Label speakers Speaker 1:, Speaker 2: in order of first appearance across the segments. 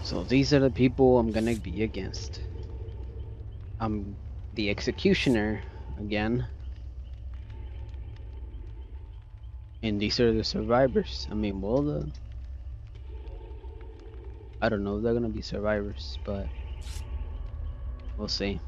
Speaker 1: So these are the people I'm gonna be against. I'm the executioner again. And these are the survivors. I mean, well, I don't know if they're gonna be survivors, but we'll see.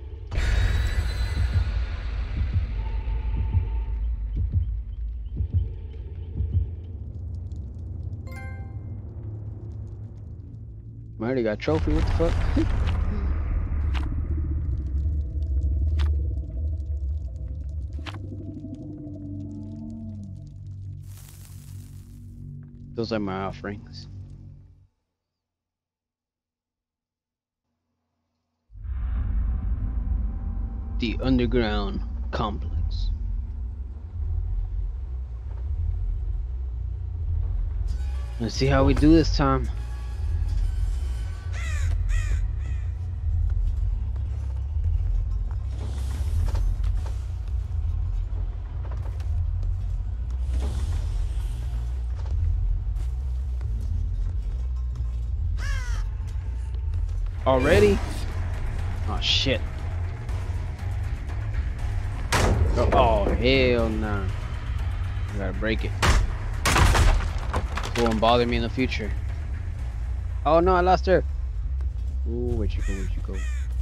Speaker 1: I already got a trophy, what the fuck? Those are my offerings. The underground complex. Let's see how we do this time. Already? Oh shit. Oh hell nah. I gotta break it. It won't bother me in the future. Oh no, I lost her. Ooh, where'd you go? Where'd you go?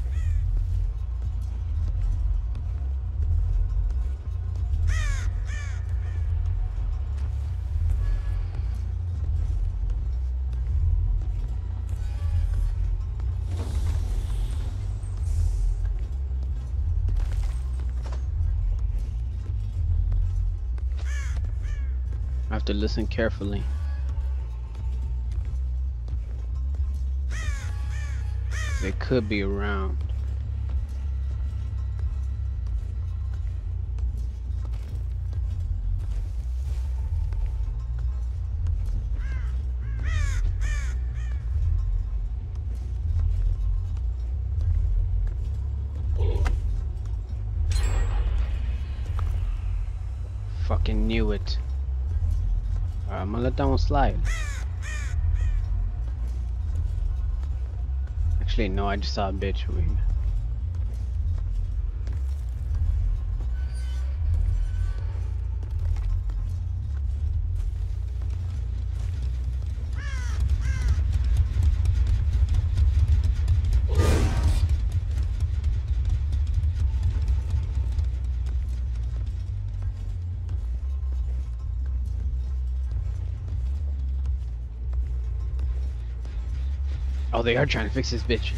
Speaker 1: I have to listen carefully. They could be around. Fucking knew it. Alright, I'm gonna let that one slide. Actually, no, I just saw a bitch over here. Oh, they are trying to fix this bitch.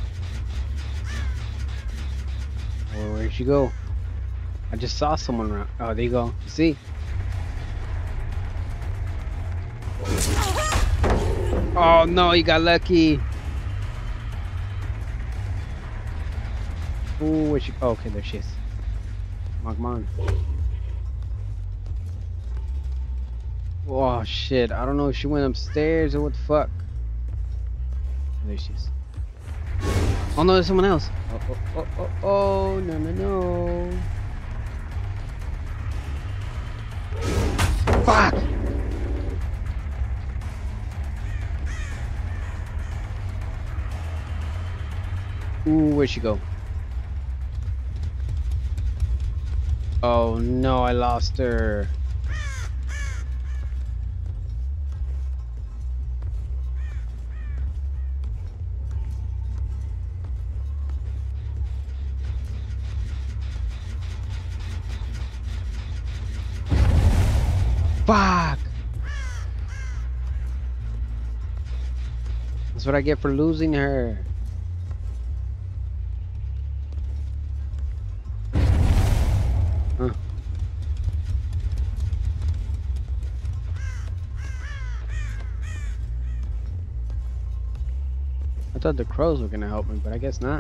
Speaker 1: Where'd she go? I just saw someone around. Oh, there you go. See? Oh no, you got lucky. Ooh, where'd she? Oh, okay, there she is. Come on. Oh shit, I don't know if she went upstairs or what the fuck. There she is. Oh no, there's someone else. Oh, no. Fuck! Ooh, where'd she go? Oh no, I lost her. Fuck! That's what I get for losing her. Huh. I thought the crows were gonna help me, but I guess not.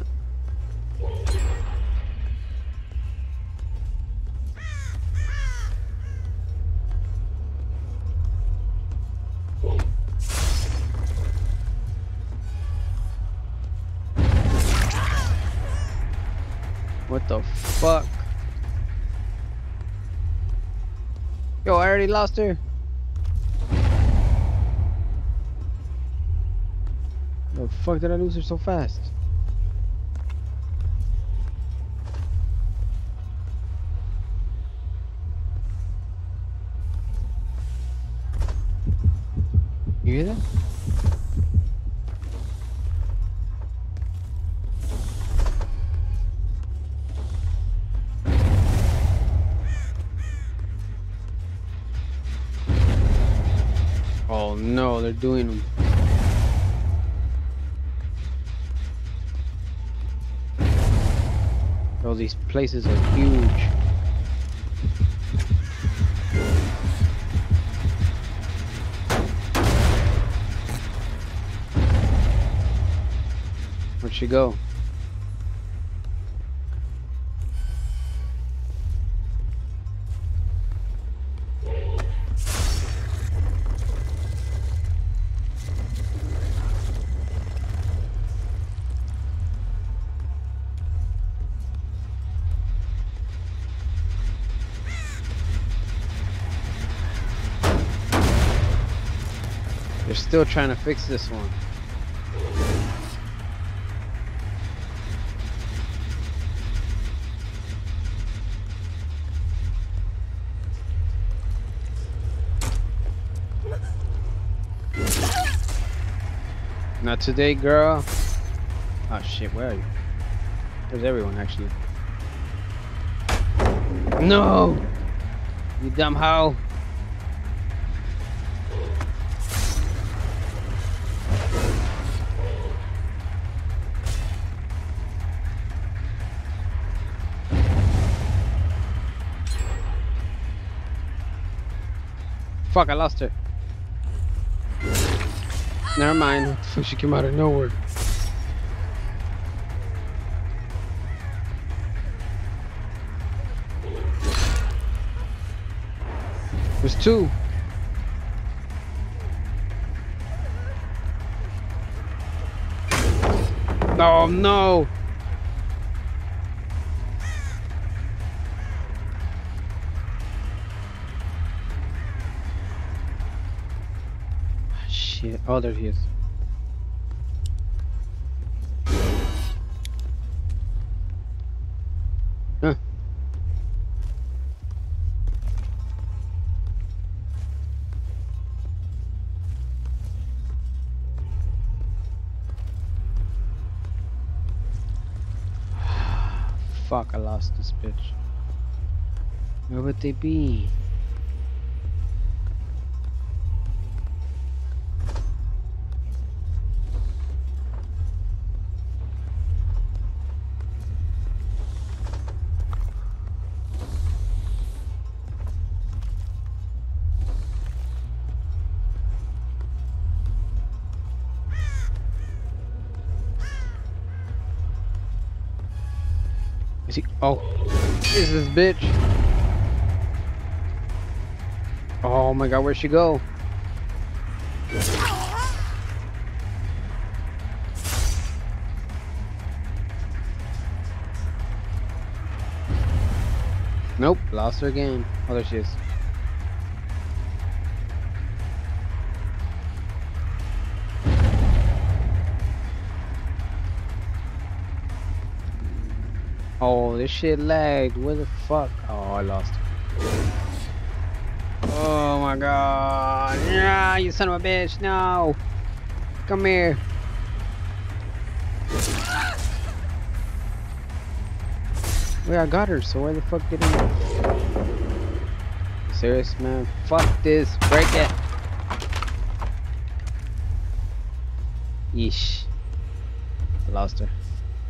Speaker 1: What the fuck? Yo, I already lost her. The fuck did I lose her so fast? You hear that? Oh no, they're doing them. Oh, these places are huge. Where'd she go? They're still trying to fix this one. Not today, girl. Oh shit, where are you? There's everyone actually. No! You dumb hoe! Fuck, I lost her. Never mind. She came out of nowhere. There's two. Oh no! Shit. Oh, there he is. Huh. Fuck, I lost this bitch. Where would they be? Is he? Oh, is this bitch? Oh my god, where'd she go? Nope, lost her again. Oh, there she is. Oh, this shit lagged. Where the fuck? Oh, I lost her. Oh my god. Yeah, you son of a bitch. No. Come here. Wait, I got her, so where the fuck did he? Serious, man? Fuck this. Break it. Yeesh. I lost her.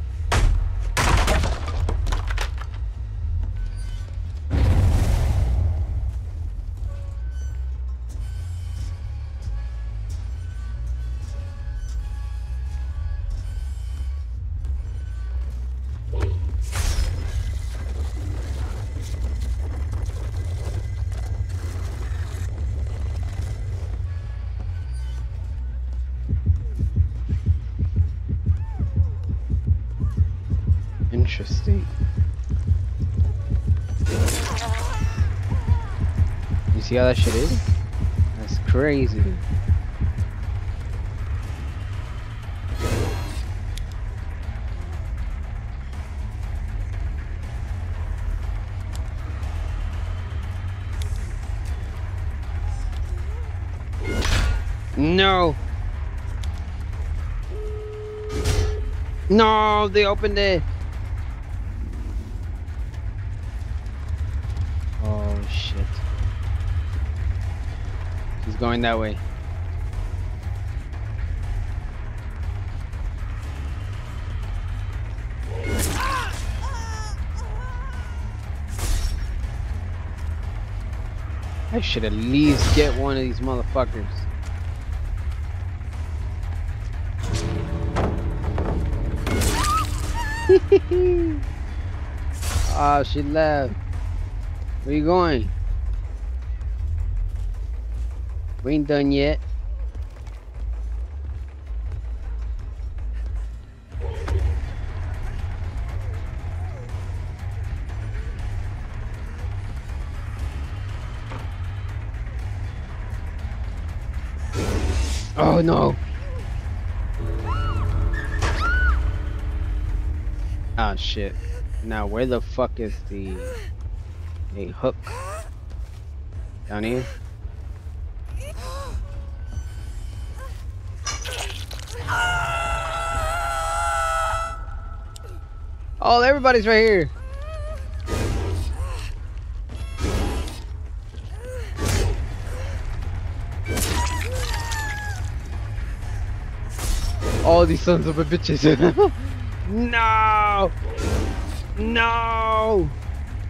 Speaker 1: Interesting. You see how that shit is? That's crazy. No. No, they opened it. Oh shit. She's going that way. I should at least get one of these motherfuckers. Oh, she left. Where you going? We ain't done yet. Oh no. Oh shit. Now where the fuck is the hook? Down here? Oh, everybody's right here. All these sons of a bitches. No! No!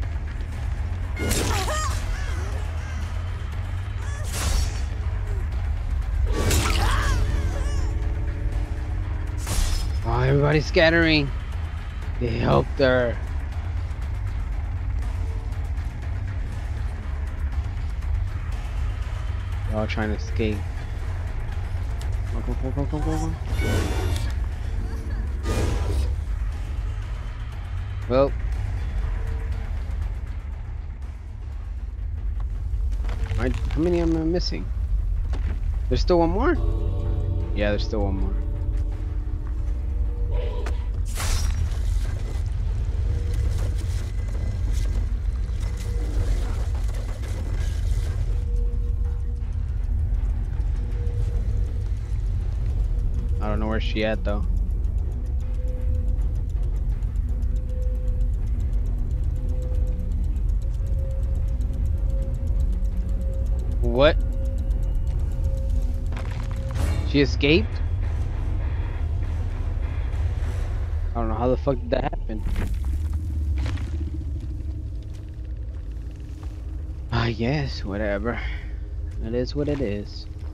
Speaker 1: Oh, everybody's scattering. They helped her. They're all trying to escape. Go. Well. How many am I missing? There's still one more? Yeah, there's still one more. I don't know where she at though. What? She escaped? I don't know how the fuck did that happen. I guess, whatever. It is what it is.